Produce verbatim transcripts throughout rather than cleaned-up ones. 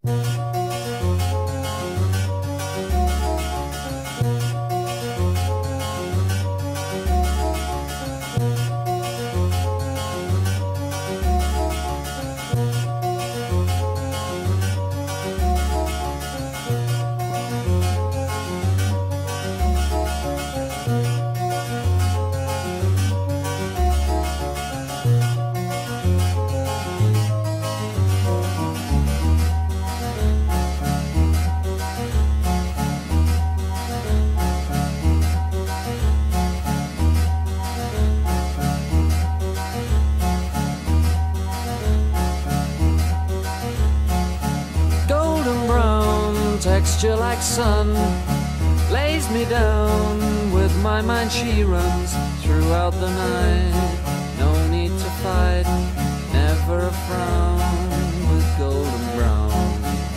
Texture like sun lays me down. With my mind she runs throughout the night. No need to fight, never a frown. With golden brown,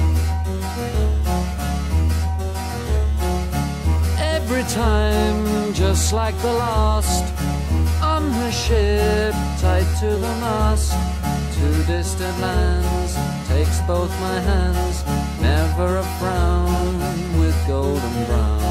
every time just like the last. On her ship tied to the mast, to distant lands takes both my hands. Never a frown with golden brown.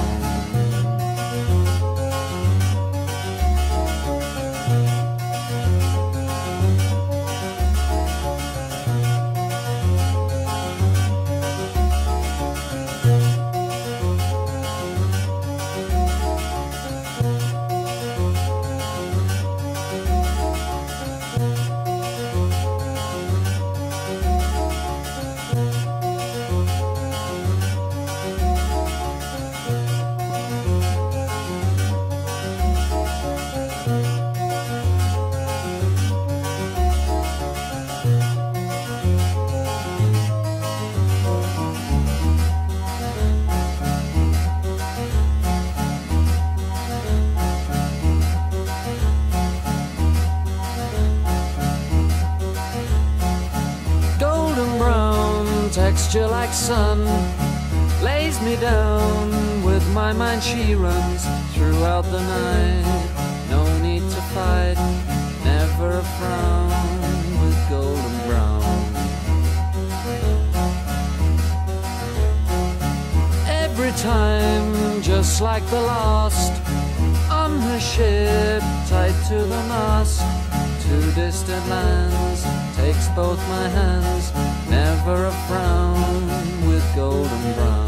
Texture like sun lays me down. With my mind she runs throughout the night. No need to fight, never a frown with golden brown. Every time just like the last. On her ship tied to the mast, to distant lands takes both my hands. Never a frown with golden brown.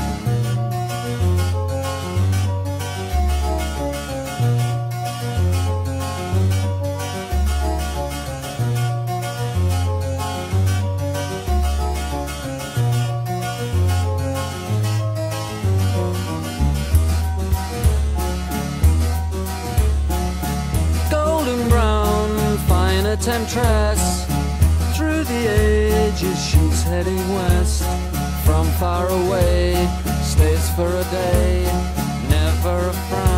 Golden brown, fine a temptress. Through the ages she's heading west. From far away, stays for a day, never a frown.